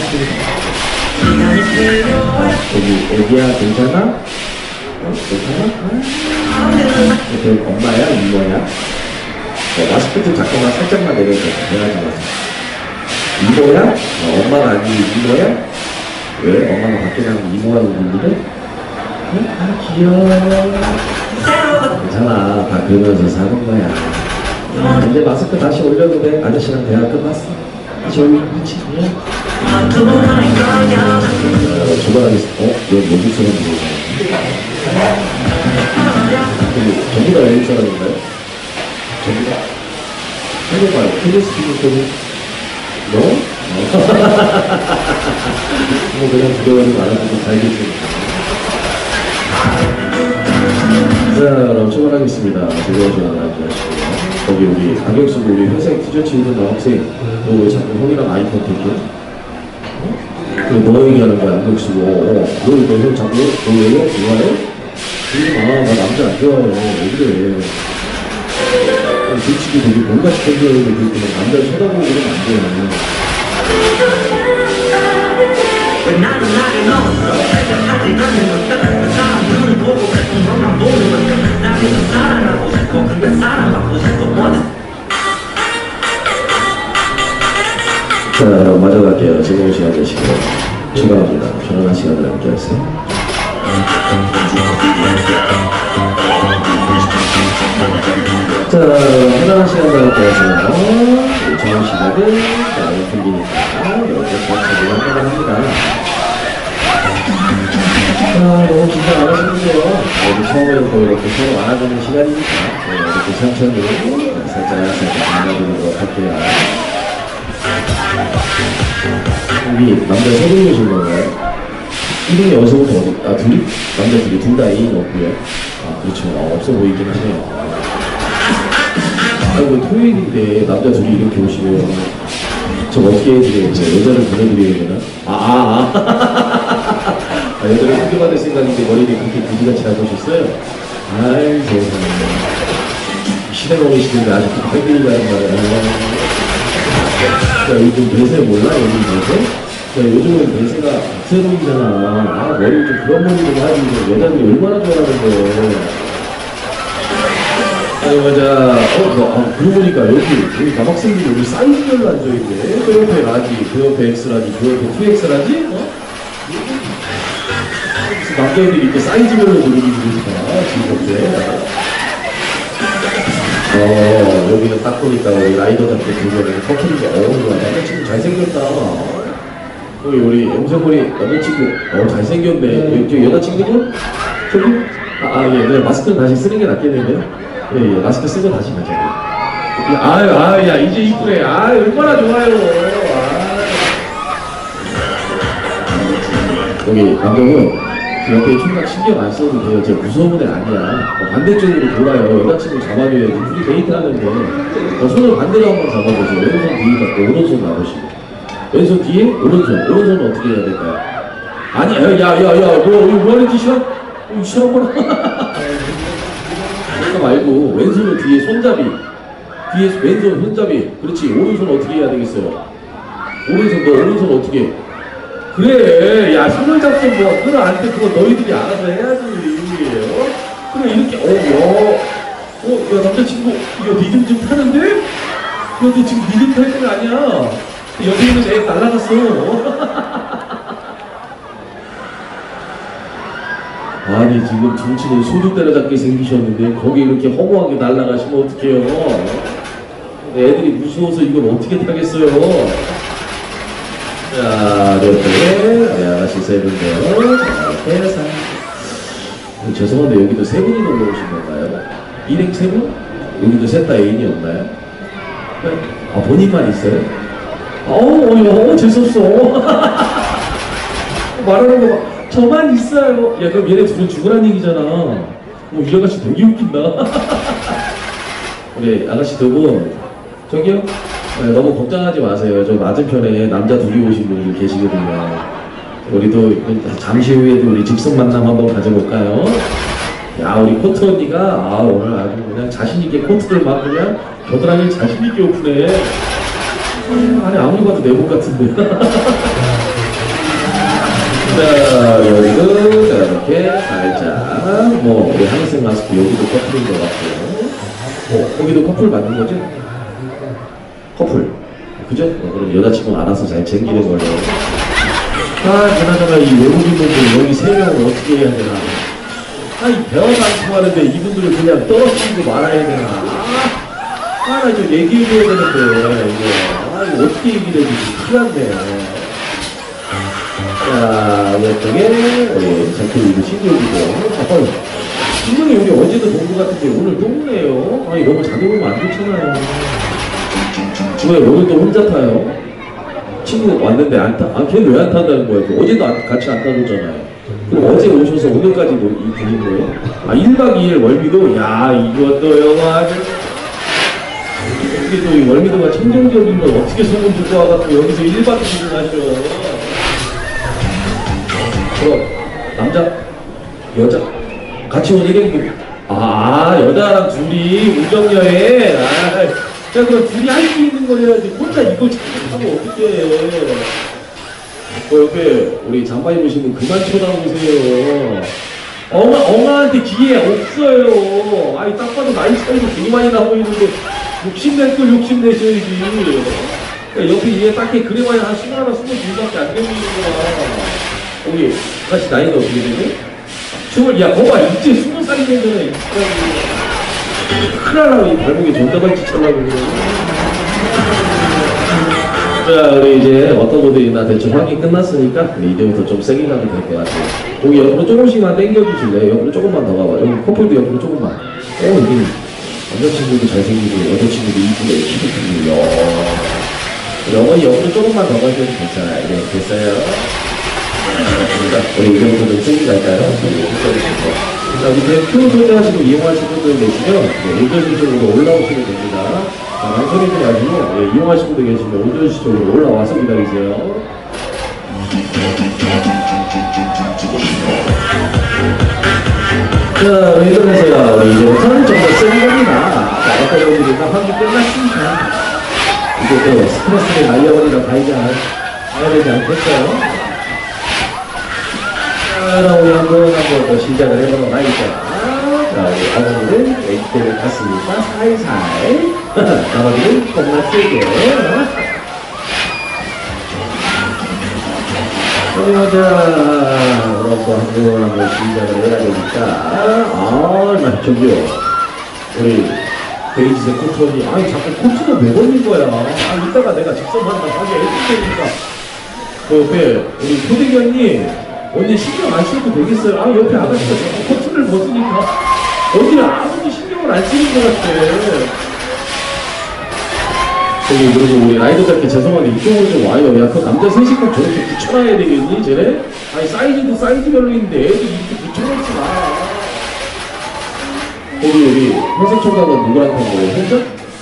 여기 애기야 괜찮아? 괜찮아? 그 엄마야? 이모야? 마스크도 잠깐만 살짝만 내려줘. 내려하지 마세요. 이모야? 엄마가 아니고 이모야? 왜? 엄마가 밖에 나가면 이모라고 부르는데? 아 귀여워. 괜찮아. 다 그러면서 사는 거야. 이제 마스크 다시 올려도 돼. 아저씨랑 대화 끝났어. 저기 그렇지. 주말하겠어. 너 외국 사람 누구야? 전부 다 외국 사람인가요? 전부 다? 해봐요. 필리스틴 너? 뭐 그냥 두려워하지 말아주고 살겠습니다. 자, 그럼 출발하겠습니다. 즐거운 시간 가지시고요. 거기 우리 안경 쓰고 우리 회색 티셔츠 입은 남학생 너 왜 자꾸 형이랑 아이 컨택해? 너 얘기하는 거야 안경 쓰고 너 형 자꾸 너 왜요? 좋아해? 그러지 마. 나 남자 안 좋아해. 왜 그래? 솔직히 되게 뭔가 싶어져야 되는데 그렇게 남자를 쳐다보고 그러면 안 돼요. 자, 맞아갈게요. 즐거운 시간 되시고요. 축하합니다. 편안한 시간을 함께 하세요. 자, 편안한 시간을 함께 하세요. 좋은 시작은 오픈기니까 이렇게 천천히 합니다. 너무 긴장 안 하시는데요. 처음에는 또 이렇게 서로 안아주는 시간이니까 이렇게 천천히 살짝 안아드리도록 할게요. 우리 남자 세 분이신 건가요? 1인이 여기서부터 어디? 아, 둘이? 남자 둘이 둘 다 애인 없고요. 아, 그렇죠. 없어 보이긴 하네요. 아이고, 토요일인데 남자 둘이 이렇게 오시면 저 어떻게 해드려요? 여자를 보내드려야 되나? 여자를 소개받을 생각인데 머리를 그렇게 그지같이 하고 오셨어요? 아이, 세상에. 시대가 오시는데 아직도 발길이라는 말이야. 야, 요즘 대세 몰라? 요즘 대세? 야, 요즘은 대세가 새로이잖아. 머리 좀 그런 머리로 하지. 여자들이 얼마나 좋아하는데. 아니, 맞아. 그러고 보니까 여기 남학생들이 여기 사이즈별로 앉아있네. 그 옆에 라지, 그 옆에 X라지, 그 옆에 2X라지? 남자애들이 이렇게 사이즈별로 노리기 그러니까, 즐겁게. 여기는 딱 보니까 우리 라이더 잡고 들고는 커플인데, 좋아. 남자친구 잘생겼다. 우리 염색머리 남자친구, 잘생겼네. 저 여자친구분? 저기? 예, 네, 마스크는 다시 쓰는 게 낫겠는데요? 예, 마스크 쓰고 다시 가자. 야, 이제 이쁘네. 얼마나 좋아요. 여기, 감독은 그 옆에 총각 신경 안 써도 돼요. 제가 무서운 애 아니야. 반대쪽으로 돌아요. 여자친구 잡아줘야지. 둘이 데이트하는데. 손을 반대로 한번 잡아보세요. 왼손 뒤에 잡고, 오른손 나오시고. 왼손 뒤에, 오른손 어떻게 해야 될까요? 아니, 야, 너 이거 뭐 하는 짓이야? 이거 싫어하구나. 그거 말고, 왼손을 뒤에 손잡이. 뒤에 왼손 손잡이. 그렇지. 오른손 어떻게 해야 되겠어요? 오른손 어떻게 해? 그래, 야, 손을 잡고 뭐, 그거 안 돼. 그거 너희들이 알아서 해야지. 그래, 이렇게, 야, 남자친구, 이거 리듬 좀 타는데? 야, 너 지금 리듬 탈 때가 아니야. 여기 있는 애 날라갔어. 아니, 지금 정치는 소주 때려잡게 생기셨는데, 거기 이렇게 허무하게 날라가시면 어떡해요? 애들이 무서워서 이걸 어떻게 타겠어요? 자, 이렇게 아가씨 세 분이요. 계산. 죄송한데 여기도 세 분이 놀러 오신 건가요? 일행 세 분? 여기도 셋 다 애인이 없나요? 본인만 있어요? 재수없어. 말하는 거 봐. 저만 있어요. 야, 그럼 얘네 둘은 죽으란 얘기잖아. 이 아가씨 되게 웃긴다. 우리 아가씨 두 분, 저기요? 너무 걱정하지 마세요. 저 맞은편에 남자 둘이 오신 분이 계시거든요. 우리도 잠시 후에도 우리 직선 만남 한번 가져볼까요? 야, 우리 코트 언니가 오늘 아주 그냥 자신있게 코트를 막 그냥 겨드랑이를 자신있게 오프네. 아니, 아무리 봐도 내복 같은데. 자, 여기도 자, 이렇게 살짝 뭐 우리 한생 마스크 여기도 커플인 것 같고 거기도 커플 맞는 거죠? 커플 그죠? 그럼 여자친구는 알아서 잘 챙기는 걸로. 그나저나 이 외국인분들 여기 3명을 어떻게 해야 되나? 이 대화가 안 통하는데 이분들을 그냥 떨어뜨리고 말아야 되나? 나 이거 얘기해줘야 되는데 이거 어떻게 얘기를 해주지? 큰일 났네. 자, 이쪽에 우리 장토리도 신기록이고 분명히 우리 어제도 본 것 같은데 오늘 또 오네요. 너무 자주 보면 안 좋잖아요. 왜 오늘 또 혼자 타요? 친구 왔는데 안 타? 걔는 왜 안 탄다는 거예요? 어제도 같이 안 타줬잖아요. 그럼 어제 오셔서 오늘까지 이 분인 거예요? 1박 2일 월미도? 야, 이것도 영화 어떻게 또 이 월미도가 청정지역인 걸 어떻게 소문 듣고 와갖고 여기서 1박 2일을 하죠? 그럼 남자? 여자? 같이 온 1인분 여자랑 둘이 우정여행? 야, 그럼 둘이 할 수 있는 걸 해야지. 혼자 이걸 하면 어떡해. 옆에 우리 잠바 입으신 분 그만 쳐다보세요. 엄마한테 기회 없어요. 딱 봐도 나이 차이도 되게 많이 나고 있는데 욕심낼 걸 욕심내셔야지. 그러니까 옆에 얘 딱히 그래봐야 한 21, 22밖에 안 되는구나. 우리 다시 나이가 어떻게 되지? 야, 거봐. 이제 20살이 되잖아. 큰일 나고 이 발목에 전다발찌 찰라고 그래. 자, 우리 이제 어떤 모델이나 대충 확인 끝났으니까 이제부터 좀 세게 가면 될 것 같아요. 여기 옆으로 조금씩만 당겨주실래요? 옆으로 조금만 더 가봐. 여기 커플도 옆으로 조금만. 여기 남자친구도 잘생기고 여자친구도 이쁘고 키도 크고요. 어머니 옆으로 조금만 더 가셔도 괜찮아요. 네, 됐어요. 우리 이제부터 좀 세게 갈까요? 자, 이제 큐 소개하시고 이용하시는 분들 계시면 운전실 쪽으로 올라오시면 됩니다. 망설이지 마시고 이용하시는 분들 계시면 운전실 쪽으로 올라와서 기다리세요. 자, 왜 이러면서요? 우리 이제부터는 좀 더 세게 갑니다. 어떤 분들이나 환기 끝났습니다. 이제 또 스트레스를 날려버리러 가야 되지 않겠어요? 그럼 우리 한번 더 시작을 해보도록 하겠습니다. 자, 우리 어머니는 애기때를 갔으니까 살살 나머지는 조금만 세게 자, 그럼 또 한번 시작을 해야 되니까 저기요 우리 베이지색 코트니 자꾸 코트는 왜 걸린 거야? 이따가 내가 직접 한다 하게 해줄 테니까 그 옆에 우리 소대견님 언니 신경 안 써도 되겠어요? 옆에 아가씨가 자꾸 코트를 벗으니까 언니는 아무도 신경을 안 쓰는 것 같아. 그리고 우리 라이더답게 죄송한데 이쪽으로 좀 와요. 야, 그 남자 셋이 꼭 저렇게 붙여놔야 되겠니, 쟤네? 사이즈도 사이즈별로 있는데 애들 이렇게 붙여놓지 마. 우리 회색 총각은 누구랑 탄 거예요? 혼자?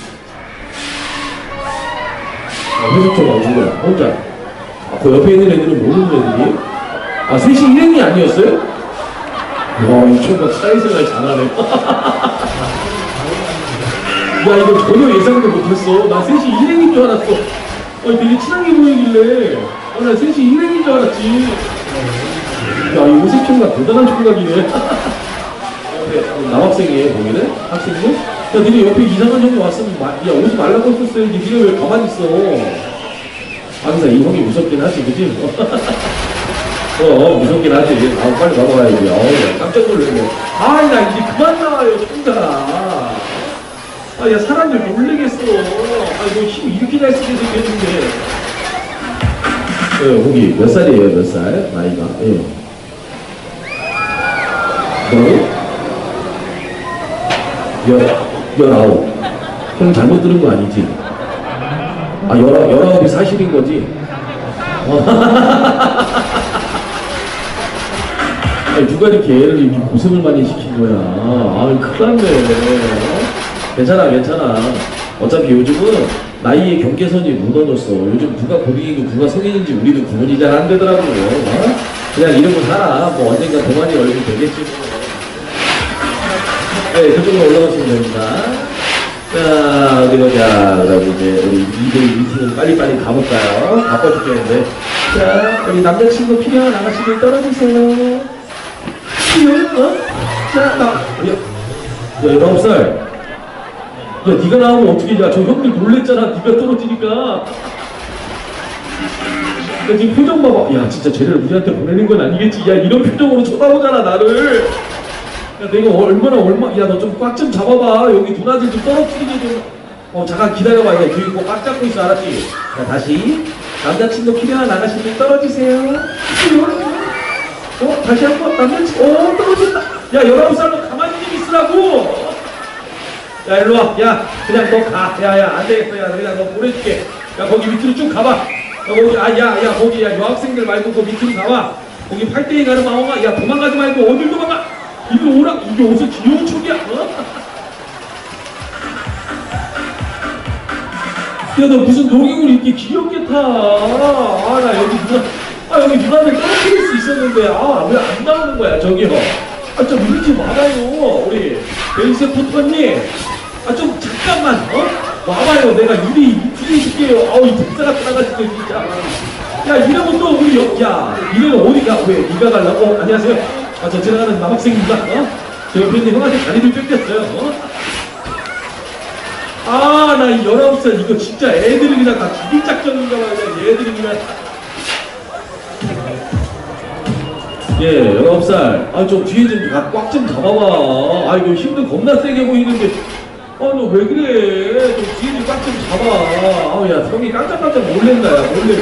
회색 총각 누구야? 혼자? 그 옆에 있는 애들은 모르는 애들이? 셋이 일행이 아니었어요? 와, 이 총각 사회생활 잘하네. 야, 이거 전혀 예상도 못했어. 나 셋이 일행인 줄 알았어. 되게 친하게 보이길래. 나 셋이 일행인 줄 알았지. 야, 이 회색 총각 대단한 총각이네. 남학생이에요, 거기는? 학생들? 야, 니네 옆에 이상한 형이 왔으면, 야, 오지 말라고 했었어야지. 니네 왜 가만히 있어? 항상 이 형이 무섭긴 하지, 그치? 무섭긴 하지. 빨리 넘어가야지. 깜짝 놀랐네. 나 이제 그만 나와요, 총각. 야, 사람들 놀래겠어. 너 힘 이렇게 잘 쓰게 생겼는데. 거기 몇 살이에요, 몇 살? 나이가? 예. 너? 19. 형 잘못 들은 거 아니지? 19이 사실인 거지? 누가 이렇게 애를 이렇게 고생을 많이 시킨 거야. 큰일 났네. 괜찮아. 어차피 요즘은 나이의 경계선이 무너졌어. 요즘 누가 고딩이고 누가 성인인지 우리도 구분이 잘 안 되더라고요. 그냥 이러고 살아. 언젠가 동안이 얼굴 되겠지. 네, 그쪽으로 올라가시면 됩니다. 자, 어디 보자. 그럼 이제 우리 2대2 미팅은 빨리빨리 가볼까요? 바빠 죽겠는데. 자, 우리 남자친구 필요한 아가씨들 떨어지세요. 어? 자, 야, 19살. 야, 니가 나오면 어떻게, 야, 저 형들 놀랬잖아. 니가 떨어지니까. 야, 지금 표정 봐봐. 야, 진짜 쟤를 우리한테 보내는 건 아니겠지. 야, 이런 표정으로 쳐다보잖아, 나를. 야, 내가 야, 너 좀 꽉 좀 잡아봐. 여기 누나들 좀 떨어뜨리게 좀. 잠깐 기다려봐. 야, 뒤에 꼭 꽉 잡고 있어, 알았지? 자, 다시. 남자친구 필요한 아가씨들 떨어지세요. 다시 한 번. 남자친구, 떨어진다. 야, 19살로 가만히 좀 있으라고. 야, 일로 와. 야, 그냥 너 가. 야, 안 되겠어. 야, 그냥 너 보내줄게. 야, 거기 밑으로 쭉 가봐. 야, 거기, 거기, 여학생들 말고 그 밑으로 가봐. 거기 8대2 가는 마음아. 야, 도망가지 말고 어딜 도망가. 이리 오라. 이게 어디서 귀여운 척이야? 야, 너 무슨 놀이공을 이렇게 귀엽게 타. 나 여기 누나들 떨어뜨릴 수 있었는데, 왜 안 나오는 거야, 저기요. 좀 이러지 말아요. 우리 베이스 포터님. 좀 잠깐만, 와봐요. 내가 인터뷰해줄게요. 이 독사가 따라가지고, 진짜. 야, 이러면 또 우리, 이래는 어디가, 왜, 니가 가려고? 안녕하세요. 저 지나가는 남학생입니다. 저 옆에 있는 형한테 다리를 뺏겼어요. 나 이 19살, 이거 진짜 애들이 그냥 다 죽일 작전인가 봐요. 얘들이 그냥. 예, 19살. 좀 뒤에 좀 꽉 좀 잡아봐. 이거 힘도 겁나 세게 보이는데. 너 왜 그래? 좀 뒤에 좀 꽉 좀 잡아. 야, 형이 깜짝깜짝 놀랜다, 야. 몰래.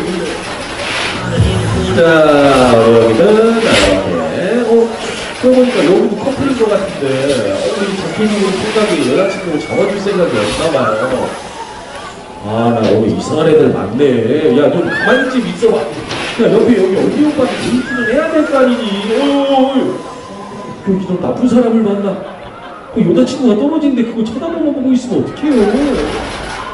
자, 여기는, 이렇게. 그러고 보니까 여기도 커플인 것 같은데. 우리 잡히는 생각이 여자친구 잡아줄 생각이 없나봐요. 나 오늘 이상한 애들 많네. 야, 좀 가만히 좀 있어봐. 야, 옆에 여기 언니 오빠한테 데이트는 해야 될 거 아니니. 여기 좀 나쁜 사람을 만나. 그 여자친구가 떨어진데 그거 쳐다보고 있으면 어떡해요.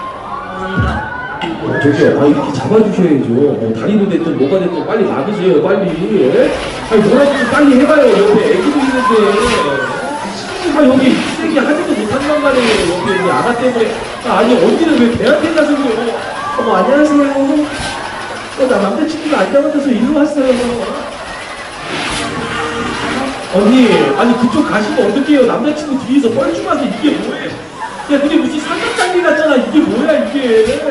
저기요, 이렇게 잡아주셔야죠. 다리도 됐든 뭐가 됐든 빨리 막으세요, 빨리. 뭐라도 좀 빨리 해봐요. 옆에 애기도 있는데. 여기 쓰레기 하지도 못한단 말이에요. 여기 우리 아가 때문에. 아니, 언니는 왜 걔한테 가서 그래요? 안녕하세요. 나 남자친구가 안 잡아줘서 일로 왔어요. 언니, 그쪽 가시면 어떡해요? 남자친구 뒤에서 뻘쭘하게 이게 뭐예요? 야, 그게 무슨 삼각장기 같잖아. 이게 뭐야, 이게.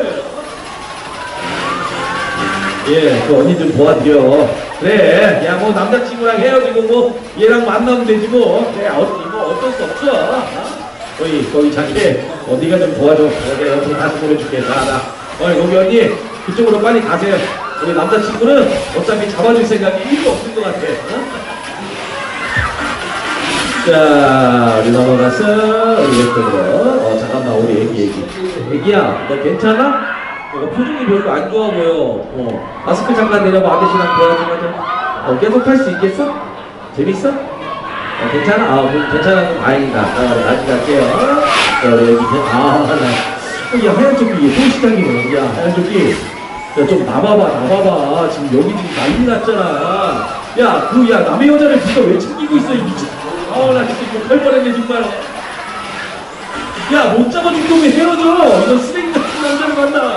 예, 그 언니 좀 도와드려. 그래, 야, 남자친구랑 헤어지고 얘랑 만나면 되지 뭐. 그래, 어쩔 수 없어. 거기 자기, 네가 좀 도와줘. 내가 옆으로 다시 보내줄게. 거기 언니, 그쪽으로 빨리 가세요. 우리 남자친구는 어차피 잡아줄 생각이 1도 없을 것 같아. 자, 우리 넘어가서, 우리 왼쪽으로. 잠깐만, 우리 애기야, 너 괜찮아? 표정이 별로 안 좋아 보여. 마스크 잠깐 내려봐. 아저씨랑 대화 좀 하자. 계속 할 수 있겠어? 재밌어? 괜찮아? 괜찮아. 다행이다. 나중에 갈게요. 우리 애기. 야, 하얀 조끼, 또 시작이네. 야, 하얀 조끼. 야, 좀 나봐봐. 지금 여기 지금 난리 났잖아. 야, 남의 여자를 네가 왜 챙기고 있어, 이 미친. 나 진짜 욕할 뻔했네, 정말. 야, 못 잡아준 놈이 헤어져. 이건 쓰레기 같은 남자를 만나.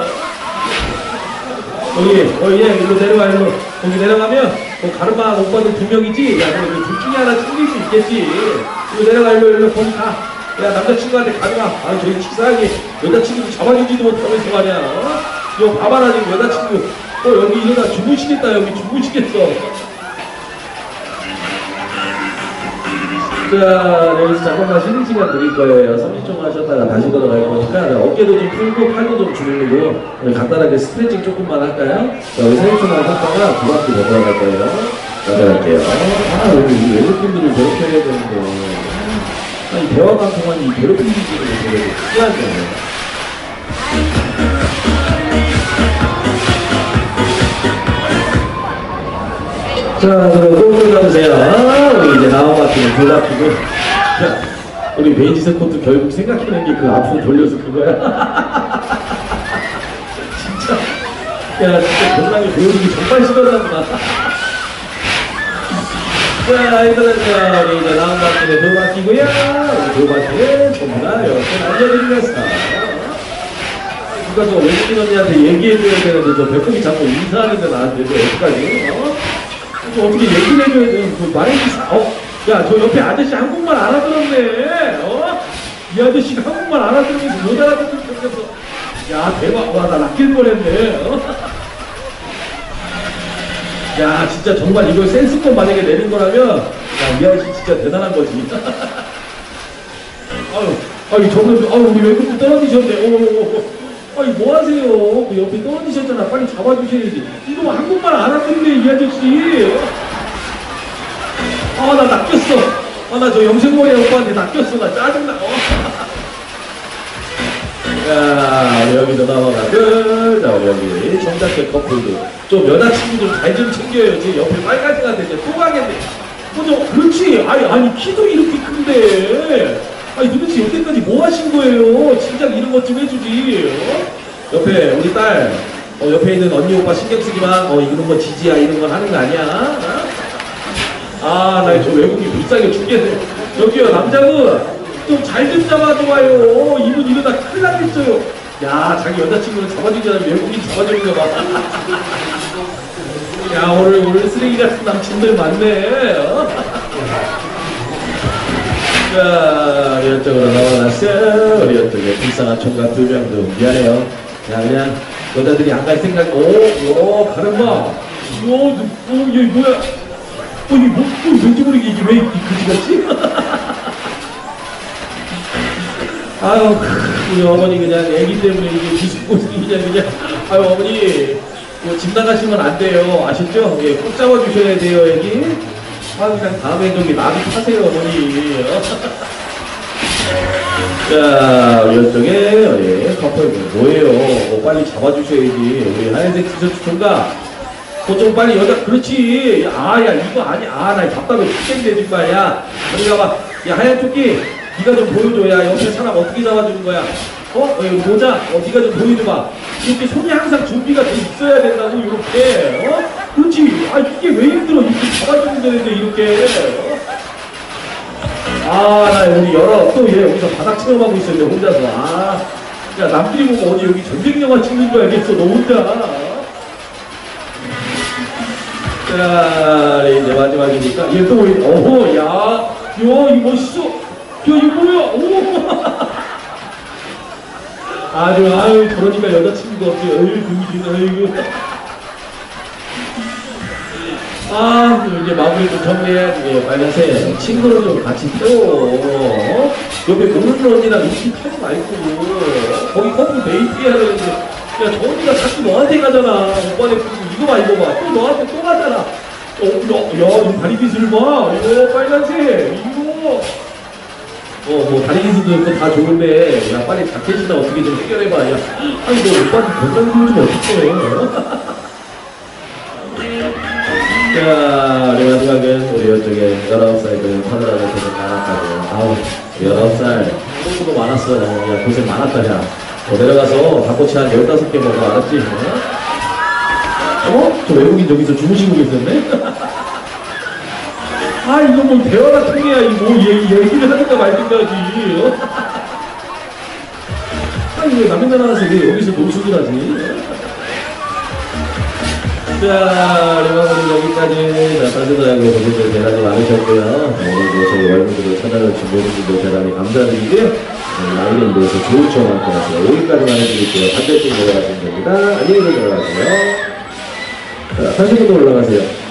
일로 내려가, 일로. 거기 내려가면, 가르마 오빠들 2명이지? 야, 둘 중에 하나 챙길 수 있겠지. 일로 내려가, 일로. 거기 가. 야, 남자친구한테 가져가. 저기 치사하게 여자친구 잡아주지도 못하면서 말이야. 이거 봐봐라, 지금 여자친구. 여기 일어나 주무시겠다, 여기 주무시겠어. 자, 여기서 잠깐만 쉬는 시간 드릴 거예요. 30초 하셨다가 다시 걸어갈 거니까 어깨도 좀 풀고 팔도 좀 줄이고 간단하게 스트레칭 조금만 할까요? 자, 우리 30초만 하다가 두 바퀴 더 걸어갈 거예요. 가져갈게요. 여기 외국분들을 괴롭혀야 되는데 이 대화가 통한 이 괴롭힘 기질을 되게 피하잖아요. 자, 그럼 꼭 들어주세요. 우리 이제 나온 바퀴는 두 바퀴고. 자, 우리 베이지색 코트 결국 생각해낸 게 그 앞으로 돌려서 그거야. 진짜. 야, 진짜 건강에 배우는 게 정말 싫었나 보다. 자, 이거는 우리 이제 나온 바퀴는 두 바퀴고요. 두 바퀴는 전부 다 이렇게 남겨드리겠습니다. 누가 저 외국인 언니한테 얘기해줘야 되는데 저 배꼽이 자꾸 인사하는데 나한테 저 어떡하지? 저 어떻게 얘기를 해줘야 되는 그 말이 야, 저 옆에 아저씨 한국말 알아들었네. 이 아저씨가 한국말 알아들으면서 못 알아듣는 척해서 야, 대박. 와, 나 낚일 뻔했네. 야, 진짜 정말 이걸 센스권 만약에 내린 거라면 야, 이 아저씨 진짜 대단한 거지. 아유, 저분, 우리 외국인 떨어지셨네. 아니, 뭐 하세요? 그 옆에 떨어지셨잖아. 빨리 잡아주셔야지. 이거 한국말 알아듣네, 이 아저씨. 나 낚였어. 나 저 염색머리 오빠한테 낚였어. 나 짜증나. 야, 우리 여기도 넘어가고, 자, 우리 여기 청자켓 커플도 좀 여자친구 좀 잘 좀 챙겨요. 지금 옆에 빨간색한테 이제 또 가겠네. 그렇지. 아니, 키도 이렇게 큰데. 아니, 도대체 여태까지 뭐 하신 거예요? 진작 이런 것 좀 해주지. 옆에 우리 딸, 옆에 있는 언니 오빠 신경 쓰기만, 이런 거 지지야, 이런 건 하는 거 아니야? 나 저 외국인 불쌍해 죽겠네. 저기요, 남자분, 좀 잘 좀 잡아줘봐요. 이분 이러다 큰일 나겠어요. 야, 자기 여자친구를 잡아주지 않으면 외국인 잡아주는 거 봐. 야, 오늘 쓰레기 같은 남친들 많네. 자, 우리 이쪽으로 넘어갔어요. 우리 이쪽에 불쌍한 총각 2명도 미안해요. 야, 그냥 여자들이 안 갈 생각, 가는 봐. 얘 뭐야? 이게 왠지 모르게 이게 왜 그지 같지? 아유, 우리 어머니 그냥 애기 때문에 이게 뒤집고생이 그냥. 아유, 어머니, 집 나가시면 안 돼요. 아셨죠? 예, 꼭 잡아주셔야 돼요, 애기. 그냥 다음에 저기 나비 타세요, 어머니. 자, 우리 이쪽에, 우리 커플 뭐예요? 빨리 잡아주셔야지. 우리 하얀색 티셔츠 총각. 좀 빨리 그렇지. 야, 이거 아니. 나 답답해 죽겠네, 정말. 야, 저리 가봐. 야, 하얀 토끼. 네가 좀 보여줘. 야, 옆에 사람 어떻게 잡아주는 거야? 모자. 네가 좀 보여줘봐. 이렇게 손이 항상 준비가 돼 있어야 된다고, 이렇게. 그렇지. 이게 왜 힘들어? 이렇게 잡아주는 데는데, 이렇게. 나 여기 또 얘 여기서 바닥 체험하고 있었는데, 혼자서. 야, 남들이 보면 어디 여기 전쟁 영화 찍는 거 알겠어, 너 혼자. 자, 이제 마지막이니까. 얘 또, 이거 멋있어. 이거 뭐야? 그러니까 여자친구가 없지. 금기는, 이제 마무리 좀 정리해야지. 빨간색. 친구를 좀 같이 태워. 옆에 노는 언니랑 이렇게 타지 말고. 거기 커플 데이트 해야 되는데. 야, 저 언니가 자꾸 너한테 가잖아. 오빠네 이거 봐. 또 너한테 또 가잖아. 이 다리 기술 봐. 이거 빨간색. 이거. 다리 기술도 있고 다 좋은데. 야, 빨리 자켓이나 어떻게 좀 해결해봐. 야, 너 오빠한테 건강 좀 어떡해. 자, 우리 마지막은 우리 이쪽에 19살 그 파드라를 계속 많았다고. 19살. 친구도 많았어. 야, 고생 많았다, 야. 내려가서 닭꼬치 한 15개 먹어, 알았지? 저 외국인 저기서 주무시고 계셨네? 이거 뭐 대화가 통해야 얘기를 하든가 말든가지. 왜 남의 나라 가서 왜 여기서 노숙을 하지? 자, 우리 마무리 여기까지. 따뜻하고 고객들 대단히 많으셨고요. 오늘도 저희 월급으로 찾아주신 모든 분들 대단히 감사드리고요. 라이딩 도에서 좋은 추억 함께 하세요. 여기까지만 해드릴게요. 반대쪽 내려가시면 됩니다. 안녕히 들어가세요. 자, 30분도 올라가세요.